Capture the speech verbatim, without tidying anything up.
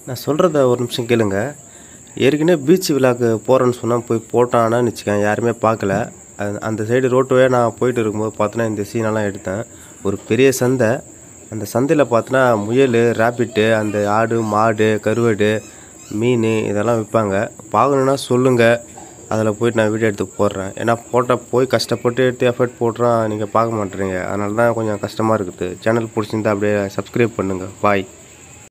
நான் சொல்கிறத ஒரு நிமிஷம் கேளுங்க. ஏற்கனவே பீச் விழாக்கு போகிறேன்னு சொன்னால் போய் போட்டானான்னு வச்சுக்கேன், யாருமே பார்க்கல. அது அந்த சைடு ரோட்டு வழியா நான் போயிட்டு இருக்கும்போது பார்த்தோன்னா இந்த சீனெல்லாம் எடுத்தேன். ஒரு பெரிய சந்தை. அந்த சந்தையில் பார்த்தோன்னா முயல், ராபிட்டு, அந்த ஆடு, மாடு, கருவாடு, மீன் இதெல்லாம் விற்பாங்க. பார்க்கணுன்னா சொல்லுங்கள், அதில் போய்ட்டு நான் வீடியோ எடுத்து போடுறேன். ஏன்னா போட்டால் போய் கஷ்டப்பட்டு எடுத்து எஃபர்ட் போடுறோம், நீங்கள் பார்க்க மாட்டேறீங்க. அதனால தான் கொஞ்சம் கஷ்டமாக இருக்குது. சேனல் பிடிச்சிருந்தா அப்படியே சப்ஸ்கிரைப் பண்ணுங்கள். பாய்.